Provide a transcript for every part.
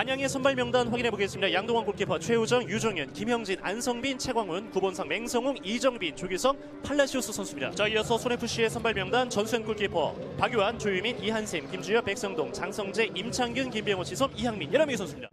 안양의 선발 명단 확인해 보겠습니다. 양동원 골키퍼, 최우정, 유정현, 김형진, 안성빈, 최광훈, 구본상, 맹성웅, 이정빈, 조규성, 팔라시오스 선수입니다. 자, 이어서 손FC의 선발 명단 전수현 골키퍼, 박유한, 조유민, 이한샘, 김주엽, 백성동, 장성재, 임창균, 김병호, 지솜, 이항민 11명의 선수입니다.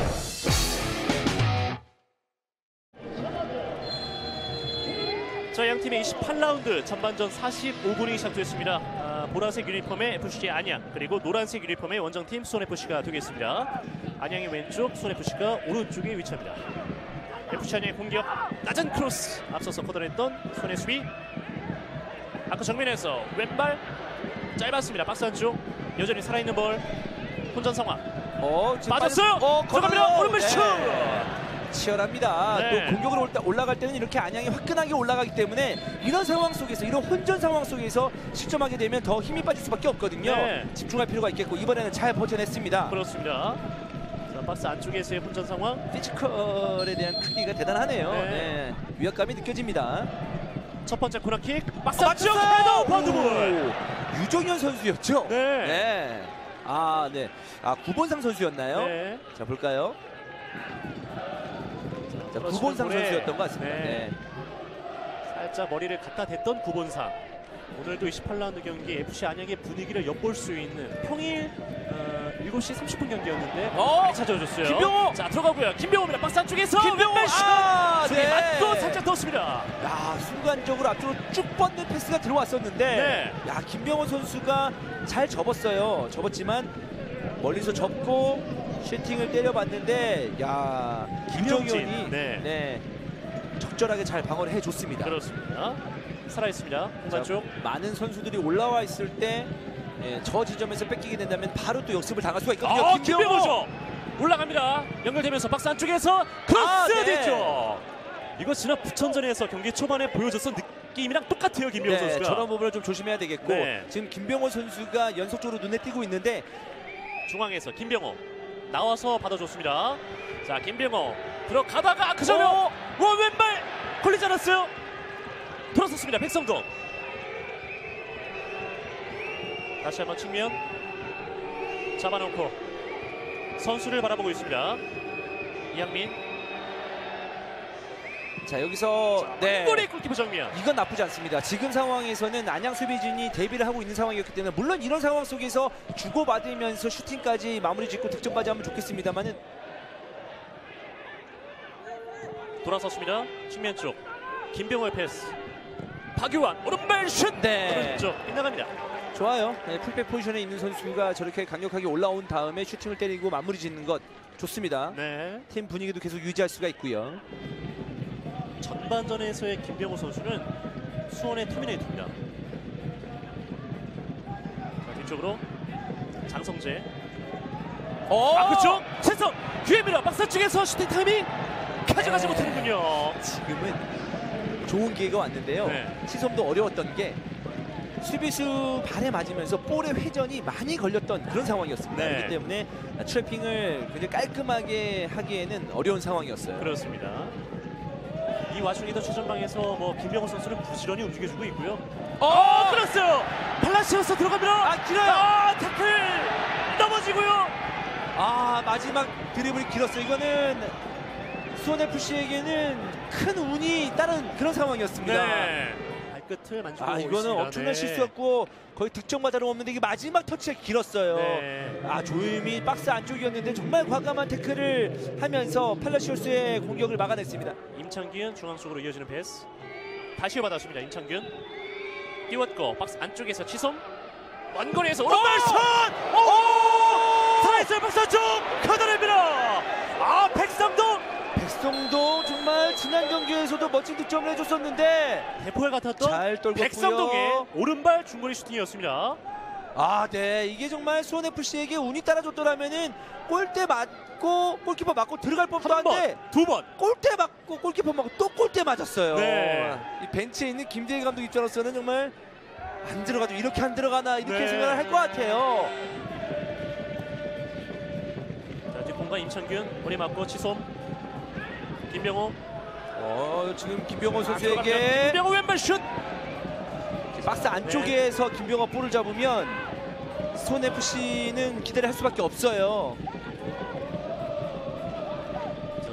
자, 양팀의 28라운드 전반전 45분이 시작됐습니다. 보라색 유니폼의 FC 안양, 그리고 노란색 유니폼의 원정팀 수원FC가 되겠습니다. 안양의 왼쪽, 수원FC가 오른쪽에 위치합니다. FC 안양의 공격, 낮은 크로스, 앞서서 커버했던 수원의 수비. 아크 정면에서 왼발 짧았습니다. 박스 안쪽, 여전히 살아있는 볼, 혼전 상황. 빠졌어요. 들어갑니다. 오른발 슛. 치열합니다. 네. 또 공격으로 올라갈 때는 이렇게 안양이 화끈하게 올라가기 때문에 이런 상황 속에서, 이런 혼전 상황 속에서 실점하게 되면 더 힘이 빠질 수밖에 없거든요. 네. 집중할 필요가 있겠고 이번에는 잘 버텨냈습니다. 그렇습니다. 자, 박스 안쪽에서의 혼전 상황. 피지컬에 대한 크기가 대단하네요. 네. 네. 위압감이 느껴집니다. 첫 번째 코너킥, 박스 안쪽 헤더 바운드볼. 유정현 선수였죠? 네. 네. 네. 구본상 선수였나요? 네. 자, 볼까요? 자, 구본상 선수였던 것 같습니다. 네. 네. 살짝 머리를 갖다 댔던 구본상. 오늘도 28라운드 경기 FC 안양의 분위기를 엿볼 수 있는 평일 7시 30분 경기였는데 많이 찾아오셨어요. 김병호! 자, 들어가고요. 김병호입니다. 박스 안쪽에서 김병호! 왼발 슛! 맞고 살짝 떴습니다. 야, 순간적으로 앞으로 쭉 뻗는 패스가 들어왔었는데 네. 야, 김병호 선수가 잘 접었어요. 접었지만 멀리서 접고 슈팅을 때려봤는데, 야, 김정현이 네. 적절하게 잘 방어를 해줬습니다. 그렇습니다. 살아있습니다. 공간 쪽. 많은 선수들이 올라와 있을 때 저 지점에서 뺏기게 된다면 바로 또 역습을 당할 수가 있거든요. 김병호죠. 올라갑니다. 연결되면서 박스 안쪽에서 크로스 네. 뒤쪽. 이거 지난 부천전에서 경기 초반에 보여줬던 느낌이랑 똑같아요. 김병호 선수가. 저런 부분을 좀 조심해야 되겠고, 네. 지금 김병호 선수가 연속적으로 눈에 띄고 있는데 중앙에서 김병호 나와서 받아줬습니다. 자, 김병호 들어가다가 그 전에 왼발 걸리지 않았어요. 돌아섰습니다. 백성동. 다시 한번 측면 잡아놓고 선수를 바라보고 있습니다. 이항민. 자, 여기서 골의 골키퍼 정면. 이건 나쁘지 않습니다. 지금 상황에서는 안양 수비진이 대비를 하고 있는 상황이었기 때문에, 물론 이런 상황 속에서 주고받으면서 슈팅까지 마무리 짓고 득점까지 하면 좋겠습니다만은. 돌아섰습니다. 측면 쪽 김병호의 패스. 박유한 오른발 슛. 네. 오른쪽 빗나갑니다. 좋아요. 풀백 포지션에 있는 선수가 저렇게 강력하게 올라온 다음에 슈팅을 때리고 마무리 짓는 것 좋습니다. 네. 팀 분위기도 계속 유지할 수가 있고요. 전반전에서의 김병호 선수는 수원의 터미네이터입니다. 자, 뒤쪽으로 장성재. 그쪽 최성 기회입니다. 박스 쪽에서 슈팅 타이밍 가져가지 못하는군요. 지금은 좋은 기회가 왔는데요. 네. 시솜도 어려웠던 게 수비수 발에 맞으면서 볼의 회전이 많이 걸렸던 그런 상황이었습니다. 네. 그렇기 때문에 트래핑을 굉장히 깔끔하게 하기에는 어려운 상황이었어요. 그렇습니다. 이 와중에도 최전방에서 김병호 선수는 부지런히 움직여주고 있고요. 그렇어요. 팔라시오스 들어갑니다. 길어요. 태클 넘어지고요. 마지막 드리블이 길었어요. 이거는 수원FC에게는 큰 운이 따른 그런 상황이었습니다. 네. 발끝을 만지고 이거는 있습니다. 엄청난 네. 실수였고 거의 득점과 다름없는데 이게 마지막 터치가 길었어요. 네. 조유미 박스 안쪽이었는데 정말 과감한 태클을 하면서 팔라시오스의 공격을 막아냈습니다. 임창균 중앙 쪽으로 이어지는 패스. 다시 받았습니다. 임창균 띄웠고 박스 안쪽에서 치솜 먼 거리에서 오른발 슛! 살아있어요. 박스 안쪽 걷어냅니다. 백성동 정말 지난 경기에서도 멋진 득점을 해줬었는데 대포에 같았던 잘 떨궜고요. 백성동의 오른발 중거리 슈팅이었습니다. 네, 이게 정말 수원FC에게 운이 따라줬더라면은 골대 맞고 골키퍼 맞고 들어갈 법도 한데 두 번 골대 맞고 골키퍼 맞고 또 골대 맞았어요. 네. 이 벤치에 있는 김대희 감독 입장으로서는 정말 안 들어가도 이렇게 안 들어가나 이렇게 네. 생각을 할 것 같아요. 자, 뒷공간 임창균 머리 맞고 치솜 김병호. 지금 김병호 선수에게 김병호 왼발 슛. 박스 안쪽에서 김병호 볼을 잡으면 수원FC는 기대를 할 수밖에 없어요.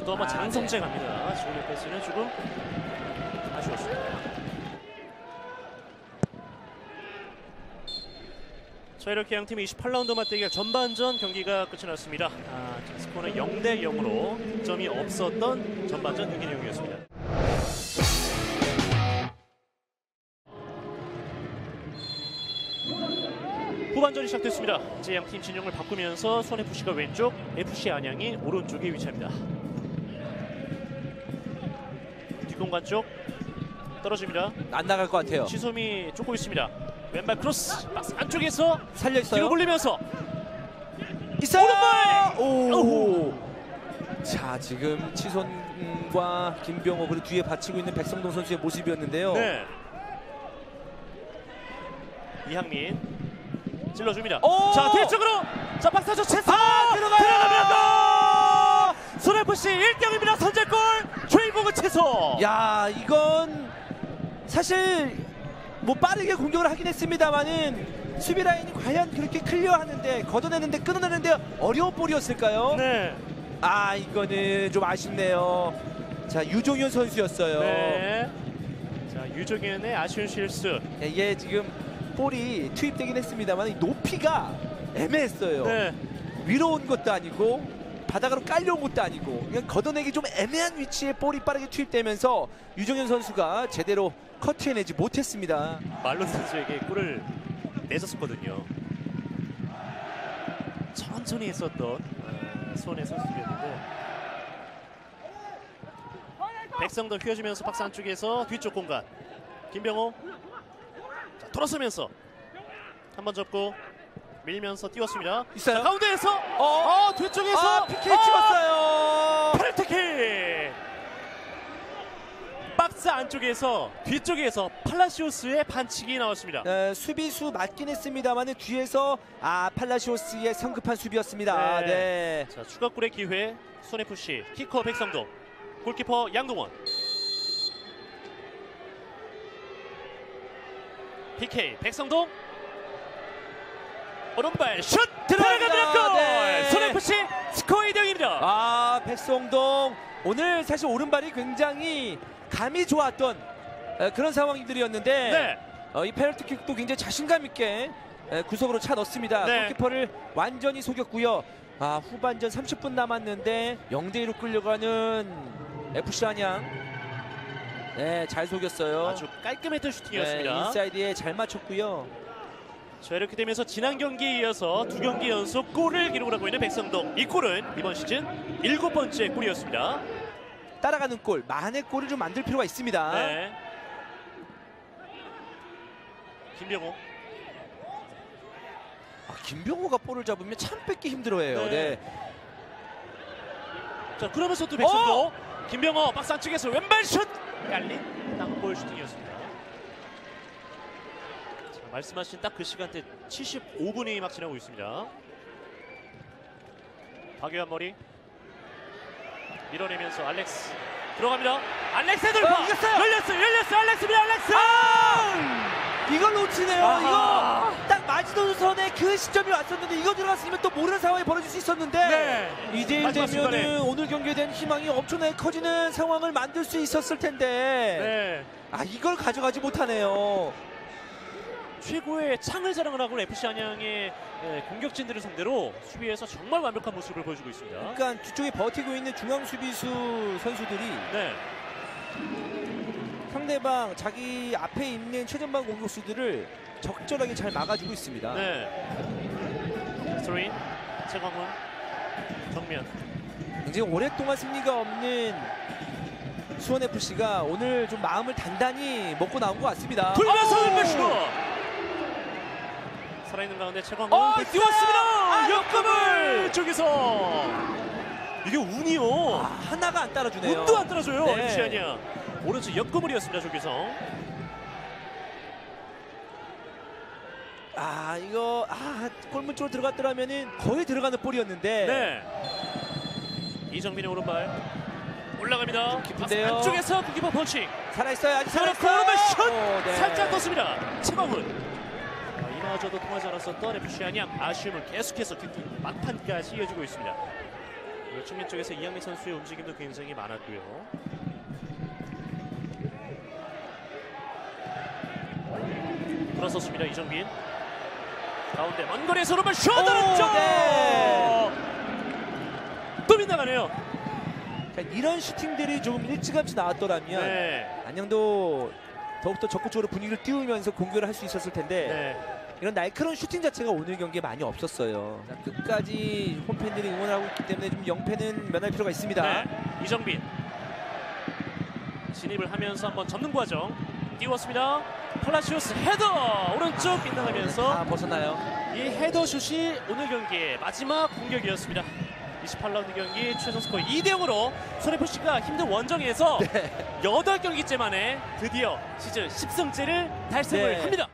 또 한번 장성재 갑니다. 지금의 패스는 조금 아쉬웠습니다. 자, 이렇게 양팀이 28라운드 맞대결 전반전 경기가 끝이 났습니다. 스코어는 0대 0으로 득점이 없었던 전반전 경기 내용이었습니다. 후반전이 시작됐습니다. 이제 양팀 진영을 바꾸면서 수원FC가 왼쪽, FC 안양이 오른쪽에 위치합니다. 뒷공간 쪽 떨어집니다. 안 나갈 것 같아요. 시솜이 쫓고 있습니다. 왼발 크로스 박스 안쪽에서 살려 있어요. 뒤로 굴리면서 있어요. 오른발! 오. 자, 지금 치손과 김병호 그리고 뒤에 받치고 있는 백성동 선수의 모습이었는데요. 네. 이항민 찔러줍니다. 오! 자, 뒤쪽으로 자, 박사조 채스 들어갑니다. 수원FC 1점입니다. 선제골 최일봉은 채소. 야, 이건 사실 뭐 빠르게 공격을 하긴 했습니다만은 수비 라인이 과연 그렇게 클리어하는데 걷어내는데 끊어내는데 어려운 볼이었을까요? 네. 아, 이거는 좀 아쉽네요. 자, 유종현 선수였어요. 네. 자, 유종현의 아쉬운 실수. 이게 지금 볼이 투입되긴 했습니다만 높이가 애매했어요. 네. 위로 온 것도 아니고 바닥으로 깔려온 것도 아니고 그냥 걷어내기 좀 애매한 위치에 볼이 빠르게 투입되면서 유종현 선수가 제대로 커트해내지 못했습니다. 말론 선수에게 골을 내줬었거든요. 천천히 했었던 수원의 선수들이었는데 백성도 휘어지면서 박스 안쪽에서 뒤쪽 공간 김병호 자, 돌아서면서 한번 접고 밀면서 띄웠습니다. 있어요? 자, 가운데에서 뒤쪽에서 PK 찍었어요. 페널티킥 박스 안쪽에서 뒤쪽에서 팔라시오스의 반칙이 나왔습니다. 수비수 맞긴 했습니다만 뒤에서 팔라시오스의 성급한 수비였습니다. 네. 자, 추가골의 기회 수원FC 키커 백성동 골키퍼 양동원 PK 백성동 오른발 슛 들어갑니다. 골! 네. 수원FC 스코어 2대0입니다. 백성동 오늘 사실 오른발이 굉장히 감이 좋았던 그런 상황들이었는데 네. 이 페널티킥도 굉장히 자신감 있게 구석으로 차 넣습니다. 네. 골키퍼를 완전히 속였고요. 후반전 30분 남았는데 0대2로 끌려가는 FC 안양. 네, 잘 속였어요. 아주 깔끔했던 슈팅이었습니다. 인사이드에 잘 맞췄고요. 자, 이렇게 되면서 지난 경기에 이어서 2경기 연속 골을 기록을 하고 있는 백성동. 이 골은 이번 시즌 7번째 골이었습니다. 따라가는 골, 만의 골을 좀 만들 필요가 있습니다. 네. 김병호. 김병호가 볼을 잡으면 참 뺏기 힘들어해요. 네. 네. 자, 그러면서 또 백성동. 김병호 박스 안쪽에서 왼발 슛! 깔린 땅볼 슈팅이었습니다. 자, 말씀하신 딱 그 시간대 75분이 막 지나고 있습니다. 박유한 머리 밀어내면서 알렉스 들어갑니다. 알렉스의 돌파! 이겼어요! 열렸어요! 알렉스입니다. 알렉스! 이걸 놓치네요. 아하. 이거 딱 마지노선에 그 시점이 왔었는데 이거 들어갔으면 또 모르는 상황이 벌어질 수 있었는데 네. 이제 마지막 되면은 순간에. 오늘 경기에 대한 희망이 엄청나게 커지는 상황을 만들 수 있었을 텐데 네. 이걸 가져가지 못하네요. 최고의 창을 자랑을 하고 FC 안양의 공격진들을 상대로 수비에서 정말 완벽한 모습을 보여주고 있습니다. 그러니까 뒤쪽에 버티고 있는 중앙 수비수 선수들이 네. 상대방 자기 앞에 있는 최전방 공격수들을 적절하게 잘 막아주고 있습니다. 네. 스로인 최광훈 정면. 굉장히 오랫동안 승리가 없는 수원FC가 오늘 좀 마음을 단단히 먹고 나온 것 같습니다. 돌면서 왼발슛. 살아있는 가운데 최광훈 띄웠습니다. 역금을 쪽에서 이게 운이요. 하나가 안 따라주네요. 운도 안 따라줘요. 네. FC 안양. 오른쪽 역금을이었습니다. 조규성. 이거 골문 쪽으로 들어갔더라면은 거의 들어가는 볼이었는데. 네. 이정민의 오른발 올라갑니다. 깊은데요. 안쪽에서 골키퍼 펀칭. 살아있어요. 아직 그렇고 살아있어요. 오른발 슛. 네. 살짝 떴습니다. 최광훈. 이마저도 통하지 않았었던 FC 안양 아쉬움을 계속해서 막판까지 이어지고 있습니다. 측면 쪽에서 이양민 선수의 움직임도 굉장히 많았고요. 돌아섰습니다. 이정빈. 가운데 먼 거리에서 오른발 슛! 오른쪽! 네. 또 빗나가네요. 그러니까 이런 슈팅들이 조금 일찌감치 나왔더라면 네. 안양도 더욱더 적극적으로 분위기를 띄우면서 공격을 할 수 있었을 텐데 네. 이런 날카로운 슈팅 자체가 오늘 경기에 많이 없었어요. 자, 끝까지 홈팬들이 응원하고 있기 때문에 좀 영패는 면할 필요가 있습니다. 네. 이정빈. 진입을 하면서 한번 접는 과정. 띄웠습니다. 팔라시오스 헤더! 오른쪽 빗나가면서 다 벗어나요. 이 헤더슛이 오늘 경기의 마지막 공격이었습니다. 28라운드 경기 최종 스코어 2대0으로 손해FC가 힘든 원정에서 8경기째 만에 드디어 시즌 10승째를 달성을 네. 합니다.